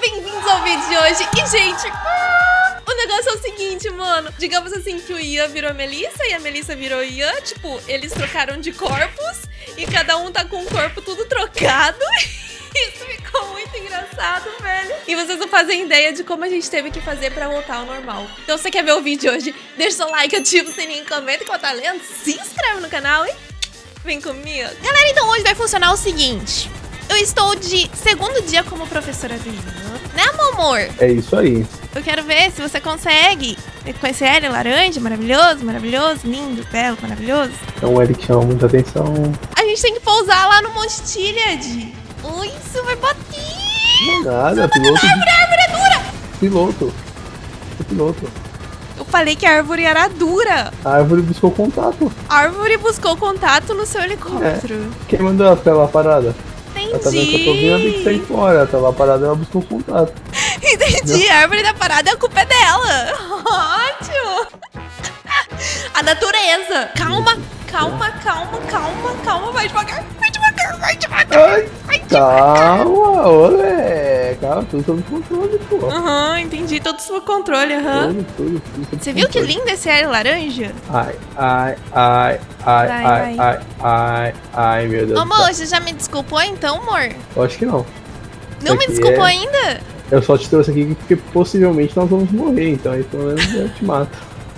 bem-vindos ao vídeo de hoje. E, gente, o negócio é o seguinte, mano. Digamos assim que o Ian virou a Melissa e a Melissa virou o Ian. Tipo, eles trocaram de corpos e cada um tá com o corpo tudo trocado. Isso ficou muito engraçado, velho. E vocês não fazem ideia de como a gente teve que fazer pra voltar ao normal. Então, se você quer ver o vídeo de hoje, deixa seu like, ativa o sininho, comenta que eu tá lendo, se inscreve no canal e vem comigo. Galera, então hoje vai funcionar o seguinte. Eu estou de segundo dia como professora do Ian, né, meu amor? É isso aí. Eu quero ver se você consegue. Com esse L laranja, maravilhoso, maravilhoso, lindo, belo, maravilhoso. É um L que chama muita atenção. A gente tem que pousar lá no Monte Chiliad. Ui, isso vai bater! Não é nada, piloto. A árvore é dura! Piloto. É piloto. Eu falei que a árvore era dura. A árvore buscou contato. A árvore buscou contato no seu helicóptero. Quem mandou ela ficar lá parada? Entendi. Ela tá vendo que eu tô vindo, ela tem que sair fora. Ela tá lá parada, ela buscou contato. Entendi, a árvore da parada, a culpa é dela. Ótimo. A natureza. Calma, calma, calma, calma, calma. Vai devagar, vai devagar, vai devagar. Ai, vai devagar. calma, olé. Calma, tudo sob controle, pô. Aham, entendi, tudo sob controle, aham. Tudo Você viu que lindo esse L laranja? Ai, ai, ai, ai, Vai, ai, vai. ai, meu Deus. Ô, amor, você já me desculpou então, amor? Eu acho que não. Não me aqui desculpou é- ainda? Eu só te trouxe aqui porque possivelmente nós vamos morrer, então aí pelo menos eu te mato.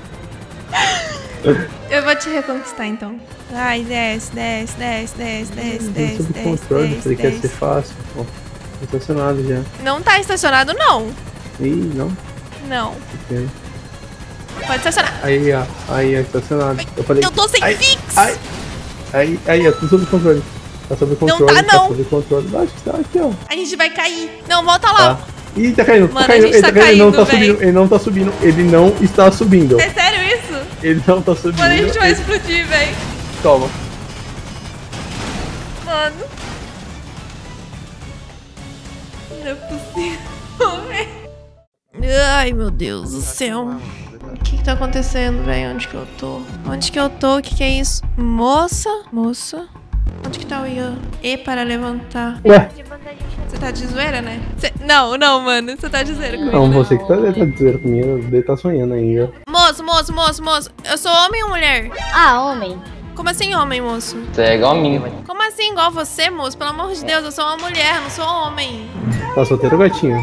Eu vou te reconquistar então. Ai, desce, desce, desce, desce, desce, Tudo desce, sob desce, controle, desce, falei que ia ser desce. fácil, pô. Tô estacionado já. Não tá estacionado, não. Ih, não, Não. que pena. Pode estacionar. Aí, ó, estacionado. Eu falei. Eu tô sem ai, fix. Aí, ó, tudo sob controle. Tá sob controle, tá, não. sob controle. Acho que tá aqui, ó. A gente vai cair. Não, volta lá. Tá. Ih, tá caindo, Mano, tá caindo, a gente ele tá tá caindo, ele não tá caindo, véi. subindo, ele não tá subindo, ele não está subindo. É sério isso? Ele não tá subindo. Mano, a gente vai ele- explodir, velho. Toma. Mano. Não é possível, velho. Ai, meu Deus do céu. O que tá acontecendo, velho? Onde que eu tô? Onde que eu tô? O que que é isso? Moça? Moça? Onde que tá o Ian? E para levantar. Ué, Você tá de zoeira, né? Não, não, mano. Você tá de zoeira comigo, não, né? você que tá dizendo comigo, ele tá sonhando ainda. Moço, moço, moço, moço. Eu sou homem ou mulher? Ah, homem. Como assim homem, moço? Você é igual a mim. Como assim igual você, moço? Pelo amor de Deus, eu sou uma mulher, não sou homem. Tá solteiro, gatinho?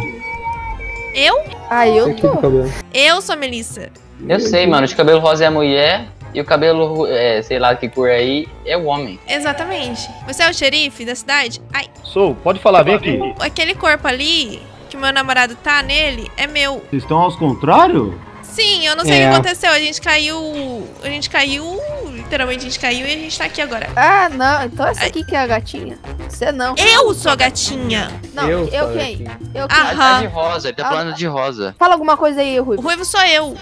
Eu? Ah, eu Aqui do tô. cabelo. Eu sou a Melissa. Eu sei, mano. De cabelo rosa é a mulher e o cabelo, sei lá que cor aí, é o homem. Exatamente. Você é o xerife da cidade? Ai, Sou, pode falar, vem aqui. aquele corpo ali, que meu namorado tá nele, é meu. Vocês estão aos contrários? Sim, eu não sei o É. que aconteceu. A gente caiu, literalmente a gente caiu e a gente tá aqui agora. Ah, não. Então essa aqui que é a gatinha. Você não. Eu sou a gatinha. Não, Eu eu sou a quem? gatinha. Eu quem? Ah. Tá de rosa, ele tá falando de rosa. Fala alguma coisa aí, O Rui. ruivo sou eu.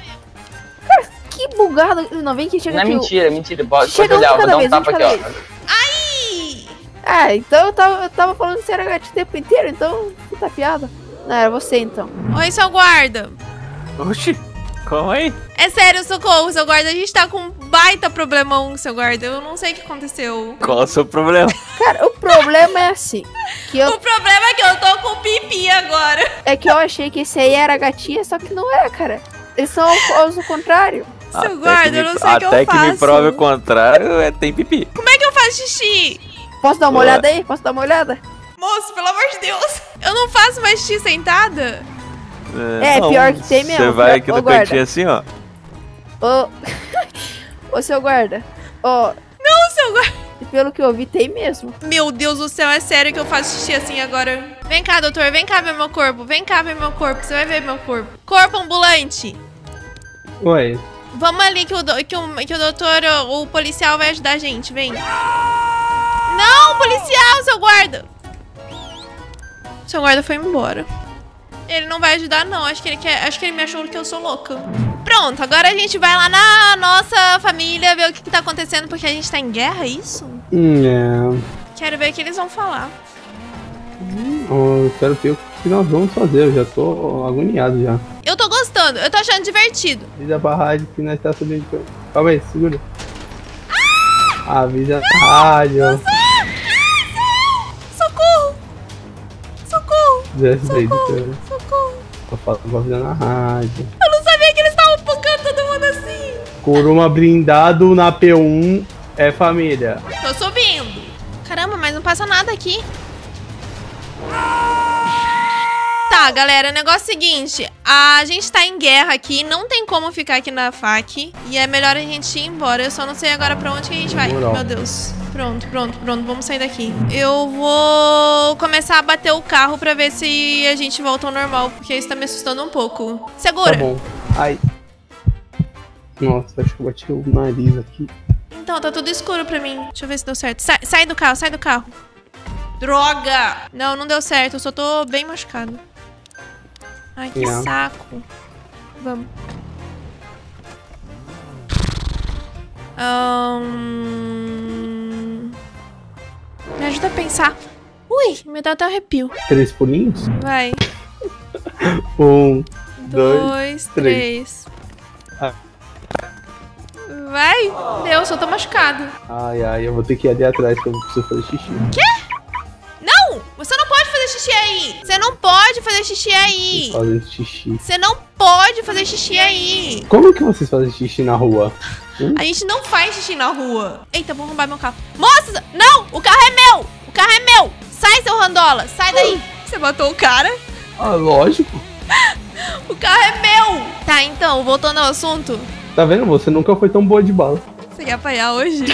Que bugado. Não, vem que chega Não é aqui. mentira, é mentira. Pode Chega um olhar, de eu vou cada dar um vez, tapa um aqui, de ó. cada vez. Ai! Ah, então eu tava falando que você era gatinho o tempo inteiro, então puta piada. Não, era você então. Oi, seu guarda. Oxi, calma aí. É sério, socorro, seu guarda. A gente tá com um baita problemão, seu guarda. Eu não sei o que aconteceu. Qual é o seu problema? Cara, o problema é assim. Que eu, O problema é que eu tô com pipi agora. é que eu achei que esse aí era gatinha, só que não é, cara. Eles são ao contrário. Seu guarda, eu não sei o que eu Até que faço. me prove o contrário, tem pipi. Como é que eu faço xixi? Posso dar uma Ué. olhada aí? Posso dar uma olhada? Moço, pelo amor de Deus. Eu não faço mais xixi sentada? É, pior que tem mesmo. Você vai aqui Ô, no guarda. cantinho assim, ó. Ô, ô seu guarda. Ó, Não, seu guarda. pelo que eu vi, tem mesmo. Meu Deus do céu, é sério que eu faço xixi assim agora? Vem cá, doutor, vem cá ver meu corpo. Vem cá ver meu corpo, você vai ver meu corpo. Corpo ambulante. Ué, Vamos ali que o doutor, o policial vai ajudar a gente, vem. Não, policial, seu guarda. Seu guarda foi embora. Ele não vai ajudar, não. Acho que ele me achou que eu sou louca. Pronto, agora a gente vai lá na nossa família ver o que tá acontecendo, porque a gente tá em guerra, é isso? é. Quero ver o que eles vão falar. Eu quero ver o que nós vamos fazer, eu já tô agoniado já. Eu tô gostando, eu tô achando divertido. Avisa pra rádio que nós tá subindo. Calma aí, segura. Avisa pra rádio. Socorro! Socorro! fizesse daí, Socorro, socorro. eu falava vida na rádio. Eu não sabia que eles estavam focando todo mundo assim. Kuruma blindado na P1 é família. Tô subindo. Caramba, mas não passa nada aqui. Tá, galera, o negócio é o seguinte. A gente tá em guerra aqui, não tem como ficar aqui na FAQ. E é melhor a gente ir embora. Eu só não sei agora pra onde que a gente vai. Moral. Meu Deus. Pronto, pronto, pronto. Vamos sair daqui. Eu vou começar a bater o carro pra ver se a gente volta ao normal, porque isso tá me assustando um pouco. Segura. Tá bom. Ai. Nossa, acho que eu bati o nariz aqui. Então, tá tudo escuro pra mim. Deixa eu ver se deu certo. Sai do carro, sai do carro. Droga! Não, não deu certo. Eu só tô bem machucado. Ai, que saco. Vamos. Me ajuda a pensar. Ui, me dá até arrepio. 3 pulinhos? Vai. 1, 2, 2, 3. Ah. Vai. Deus, eu tô machucado. Ai, eu vou ter que ir ali atrás que eu preciso fazer xixi. Não! Você não pode fazer xixi aí! Você não pode fazer xixi aí! Fazendo xixi. Você não pode fazer xixi aí! Como que vocês fazem xixi na rua? A gente não faz xixi na rua. Eita, vou roubar meu carro. Moça! Não! O carro é meu! O carro é meu! Sai, seu randola! Sai daí! Você matou o cara? Ah, lógico. O carro é meu! Tá, então, voltando ao assunto. Tá vendo? Você nunca foi tão boa de bala. Você quer apanhar hoje?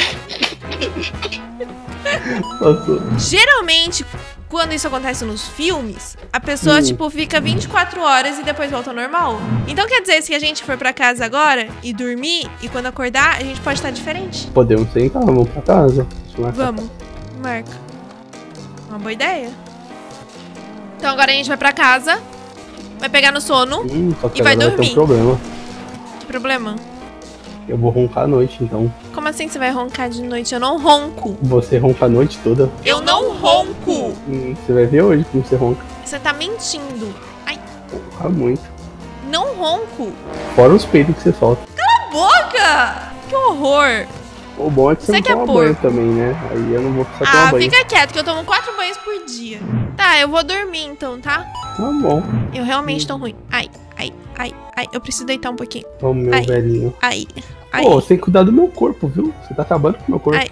Nossa. Geralmente, quando isso acontece nos filmes, a pessoa, tipo, fica 24 horas e depois volta ao normal. Então quer dizer, se a gente for pra casa agora e dormir, e quando acordar, a gente pode estar diferente. Podemos sentar, vamos pra casa. Vamos, marca. Uma boa ideia. Então agora a gente vai pra casa, vai pegar no sono Só que e vai agora dormir. tem um problema. Que problema? Eu vou roncar à noite, então. Como assim você vai roncar de noite? Eu não ronco. Você ronca a noite toda. Eu não ronco. Você vai ver hoje como você ronca. Você tá mentindo. Ai, Ronca muito. não ronco. Fora os peitos que você solta. Boca! Que horror. O bom é que você não Você quer toma porco? banho também, né? Aí eu não vou precisar tomar banho. Fica quieto, que eu tomo 4 banhos por dia. Tá, eu vou dormir então, tá? Tá bom. Eu realmente tô ruim. Ai. Eu preciso deitar um pouquinho. Ô, meu Ai. velhinho. Ai. Pô, você tem que cuidar do meu corpo, viu? Você tá acabando com o meu corpo. Ai.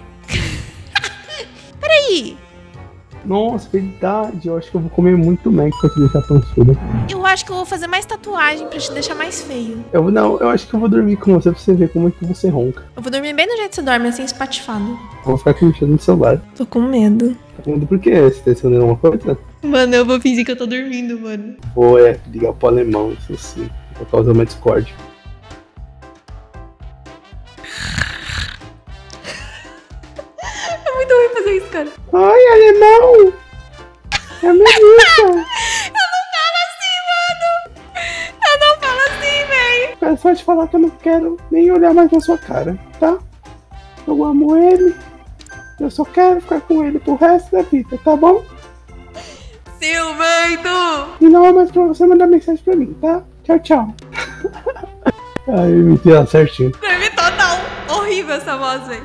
Peraí. Nossa, verdade. Eu acho que eu vou comer muito Mac pra te deixar pançudo. Eu acho que eu vou fazer mais tatuagem pra te deixar mais feio. Eu acho que eu vou dormir com você pra você ver como é que você ronca. Eu vou dormir bem do jeito que você dorme, assim, espatifado. Eu vou ficar mexendo no celular. Tô com medo. Tá vendo por quê? Você tá escondendo alguma coisa? Mano, eu vou fingir que eu tô dormindo, mano. Vou ligar pro alemão, isso sim. Vou causar uma discórdia. É muito ruim fazer isso, cara. Ai, alemão! É a Melissa! Eu não falo assim, véi. É só te falar que eu não quero nem olhar mais na sua cara, tá? Eu amo ele. Eu só quero ficar com ele pro resto da vida, tá bom? Silvento! E não é mais pra você mandar mensagem pra mim, tá? Tchau, tchau. Ai, me tira certinho. Dormi total. Horrível essa voz, velho.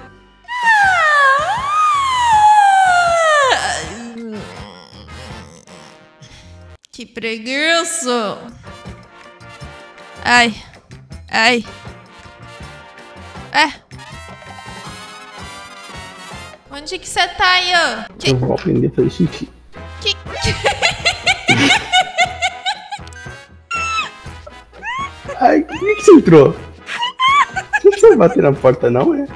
Que preguiça. Ai. Onde que você tá, Ian? Eu vou aprender a fazer xixi. Ai, por que você entrou? Você não precisa bater na porta, não, é?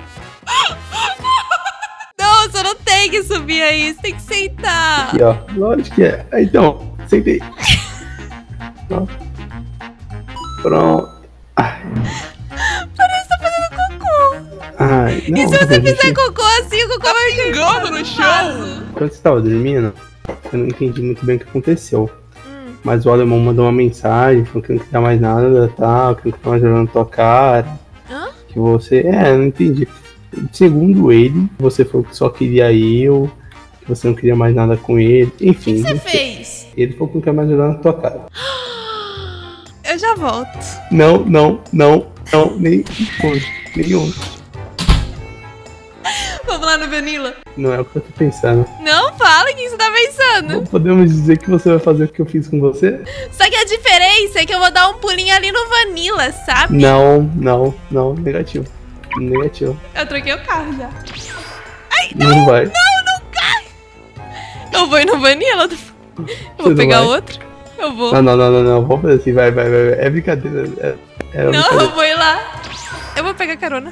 Não, você não tem que subir aí. Você tem que sentar. Aqui, ó. Lógico que é. Aí, então, sentei. Ó. Pronto. Ai. Parece que tá fazendo cocô. Ai, não. E se você fazer fizer xixi. cocô assim, o cocô vai pingando no chão? Quando você tava dormindo, eu não entendi muito bem o que aconteceu. Mas o alemão mandou uma mensagem falando que não queria mais nada, tal, que não queria mais olhando na tua cara. Hã? Que você. Eu não entendi. Segundo ele, você falou que só queria eu, que você não queria mais nada com ele. Enfim. O que você fez? Ele falou que não quer mais olhar na tua cara. Eu já volto. Não, nem hoje. Vamos lá mano, Vanilla. Não é o que eu tô pensando. Não fala o que você tá pensando. Não podemos dizer que você vai fazer o que eu fiz com você? Só que a diferença é que eu vou dar um pulinho ali no Vanilla, sabe? Não. Negativo. Eu troquei o carro já. Não vai. Não cai. Eu vou ir no Vanilla. Eu vou Você não pegar vai? outro. Eu vou. Não. Vamos fazer assim, vai. É brincadeira. É Não, brincadeira. eu vou ir lá. Eu vou pegar carona.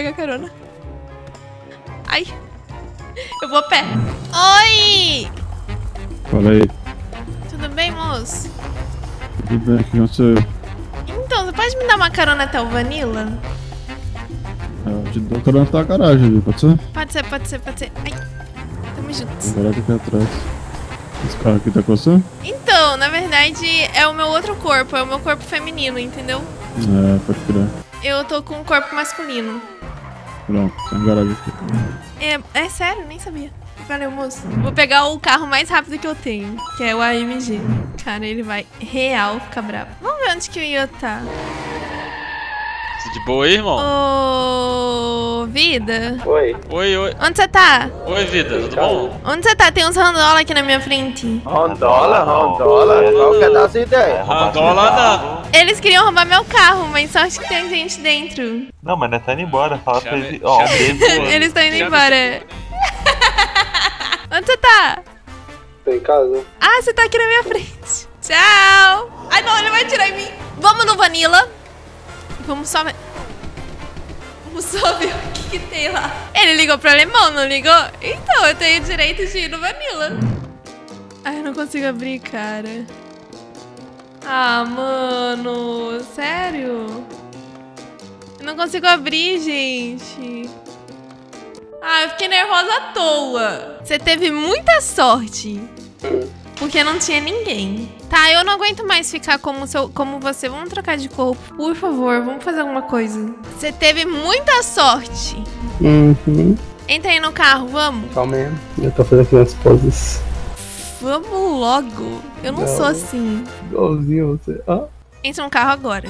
Ai. Eu vou a pé. Oi! Fala aí. Tudo bem, moço? Tudo bem, o que aconteceu? Então, você pode me dar uma carona até o Vanilla? Eu te dou carona na tua garagem ali, pode ser? Pode ser. Ai. Tamo juntos. A garagem aqui atrás. Esse carro aqui tá com você? Então, na verdade, é o meu outro corpo. É o meu corpo feminino, entendeu? É, pode crer. Eu tô com um corpo masculino. Pronto, tem uma garagem aqui. É sério? Nem sabia. Valeu, moço. Vou pegar o carro mais rápido que eu tenho, que é o AMG. Cara, ele vai real ficar bravo. Vamos ver onde que o Ian tá. Você de boa aí, irmão? Ô, vida. Oi. Oi. Onde você tá? Oi, vida, tudo bom? Onde você tá? Tem uns randola aqui na minha frente. Rondola? Qual que é das ideias? Randola não. Eles queriam roubar meu carro, mas só acho que tem gente dentro. Não, mas nós tá indo embora. Fala pra Chame- eles. Ó, chame- Eles estão indo Chama embora. Onde você tá? Tô em casa. Ah, você tá aqui na minha frente. Tchau. Ai, não, ele vai atirar em mim. Vamos no Vanilla. Vamos só ver o que tem lá. Ele ligou pro alemão, não ligou? Então, eu tenho direito de ir no Vanilla. Ai, eu não consigo abrir, cara. Ah, mano. Sério? Eu não consigo abrir, gente. Ah, eu fiquei nervosa à toa. Você teve muita sorte. Porque não tinha ninguém. Tá, eu não aguento mais ficar como você. Vamos trocar de corpo. Por favor, vamos fazer alguma coisa. Você teve muita sorte. Uhum. Entra aí no carro, vamos. Calma aí. Eu tô fazendo aqui minhas poses. Vamos logo. Eu não sou assim. Igualzinho você. Ó. Entra no carro agora.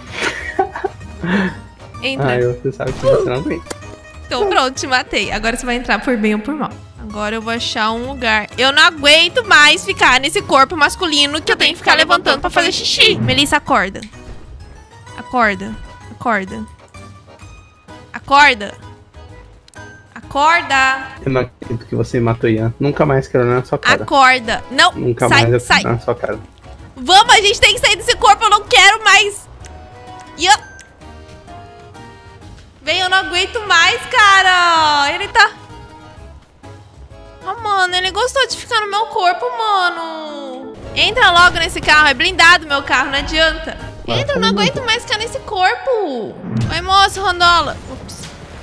Entra. Você sabe que você não aguenta. Então pronto, te matei. Agora você vai entrar por bem ou por mal. Agora eu vou achar um lugar. Eu não aguento mais ficar nesse corpo masculino que eu tenho que ficar levantando pra fazer xixi. Melissa, acorda. Acorda. Eu não acredito que você matou Ian. Nunca mais quero olhar na sua cara. Acorda. Não, Nunca sai, mais eu sai. quero olhar na sua cara. Vamos, a gente tem que sair desse corpo. Eu não quero mais. Ian. Vem, eu não aguento mais, cara. Ele tá... Oh, mano, ele gostou de ficar no meu corpo, mano. Entra logo nesse carro. É blindado meu carro, não adianta. Entra, eu não aguento mais ficar nesse corpo. Oi, moço, Rondola. Ups.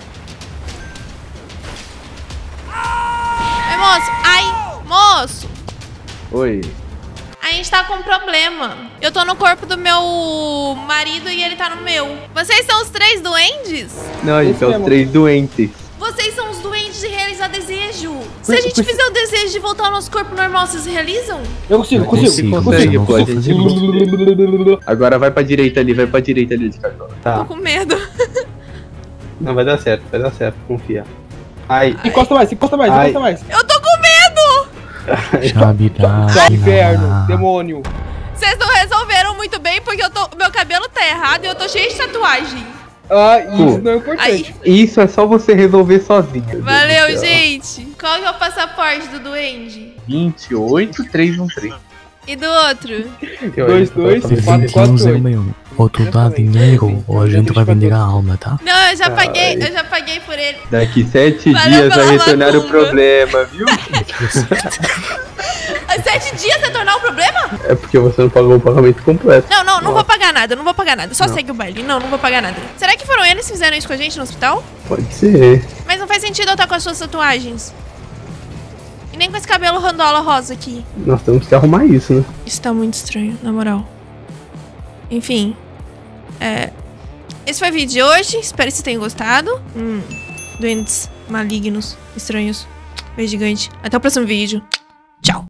Oi, moço. Ai, moço. Oi. A gente tá com um problema. Eu tô no corpo do meu marido e ele tá no meu. Vocês são os 3 duendes? Não, a gente são os 3 doentes. Vocês são os duendes de realizar desejo. Se a gente fizer o desejo de voltar ao nosso corpo normal, vocês realizam? Eu consigo. Consegue, pô. A gente... Agora vai pra direita ali, de cartão. Tô Tá. com medo. Não, vai dar certo, confia. Ai. Encosta mais. Eu tô com medo! Inferno, demônio. Vocês não resolveram muito bem porque meu cabelo tá errado e eu tô cheio de tatuagem. Ah, isso não é importante. Aí. Isso é só você resolver sozinha. Valeu, gente. Qual que é o passaporte do duende? 28313. E do outro? 22448. Ou tu dá dinheiro ou a gente vai vender a alma, tá? Não, eu já paguei por ele. Daqui 7 Valeu dias vai pela retornar o macumba. problema, viu? 7 dias retornar o problema? É porque você não pagou o pagamento completo. Não vou pagar nada, Só segue o baile. Não vou pagar nada. Será que foram eles que fizeram isso com a gente no hospital? Pode ser. Mas não faz sentido eu estar com as suas tatuagens. E nem com esse cabelo randola rosa aqui. Nós temos que arrumar isso, né? Isso tá muito estranho, na moral. Enfim. Esse foi o vídeo de hoje. Espero que vocês tenham gostado. Doentes malignos, estranhos. Beijo gigante. Até o próximo vídeo.